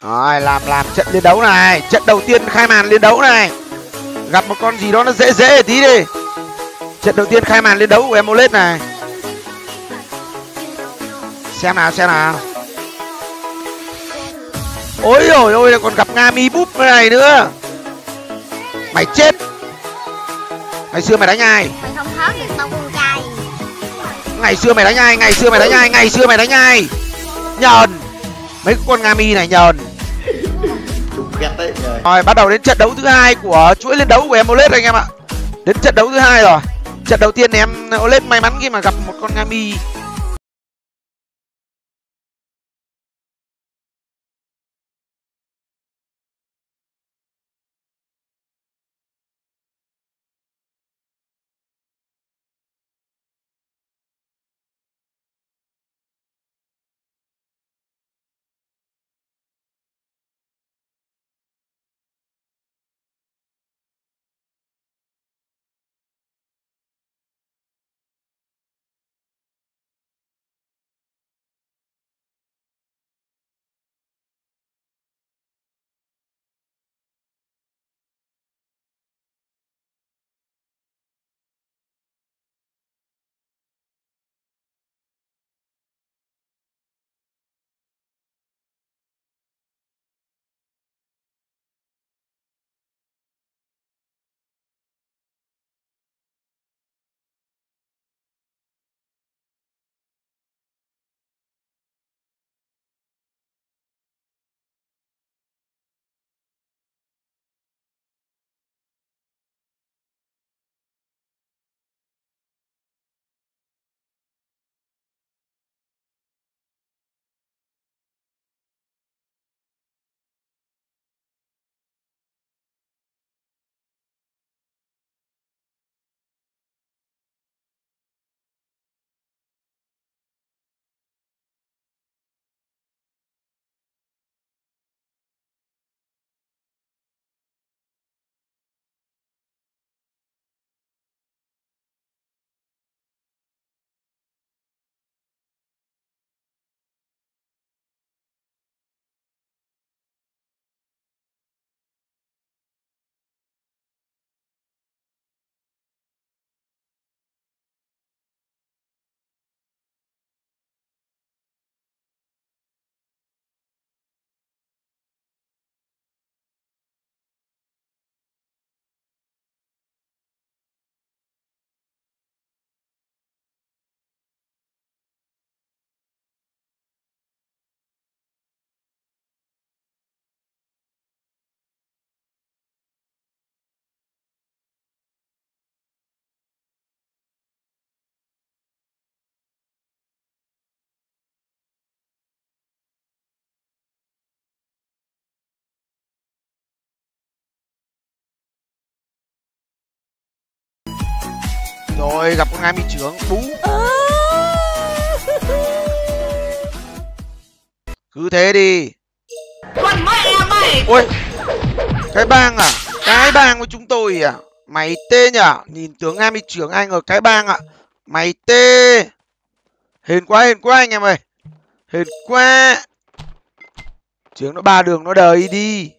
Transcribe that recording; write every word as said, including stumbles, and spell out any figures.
Rồi, làm làm trận liên đấu này, trận đầu tiên khai màn liên đấu này. Gặp một con gì đó nó dễ dễ tí đi. Trận đầu tiên khai màn liên đấu của Emulet này. Xem nào, xem nào. Ôi ôi ôi, còn gặp Ngami búp này nữa. Mày chết. Ngày xưa mày đánh ai? Mày không thoát được tao con trai. Ngày xưa mày đánh ai? Ngày xưa mày đánh ai? Ngày xưa mày đánh ai? Nhờn. Mấy con Ngami này nhờn. Rồi, bắt đầu đến trận đấu thứ hai của chuỗi liên đấu của em Olet anh em ạ. Đến trận đấu thứ hai rồi. Trận đầu tiên em Olet may mắn khi mà gặp một con Ngami. Rồi, gặp con Ngami trưởng bú. Cứ thế đi. Con mẹ mày. Ôi, cái bang à? Cái bang của chúng tôi à? Mày tê nhở? Nhìn tướng Ngami trưởng anh ở cái bang ạ. À? Mày tê. Hên quá, hên quá anh em ơi. Hên quá. Trưởng nó ba đường nó đời đi.